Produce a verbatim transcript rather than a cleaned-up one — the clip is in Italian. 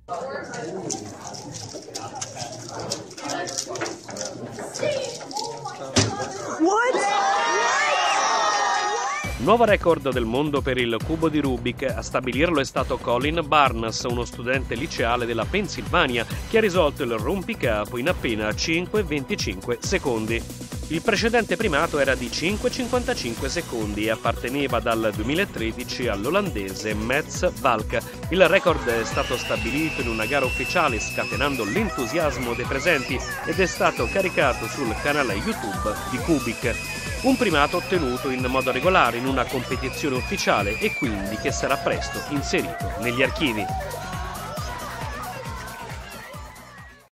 Nuovo record del mondo per il cubo di Rubik. A stabilirlo è stato Colin Barnes, uno studente liceale della Pennsylvania, che ha risolto il rompicapo in appena cinque virgola venticinque secondi. Il precedente primato era di cinque virgola cinquantacinque secondi e apparteneva dal duemilatredici all'olandese Mats Valk. Il record è stato stabilito in una gara ufficiale, scatenando l'entusiasmo dei presenti, ed è stato caricato sul canale YouTube di Kubik. Un primato ottenuto in modo regolare in una competizione ufficiale e quindi che sarà presto inserito negli archivi.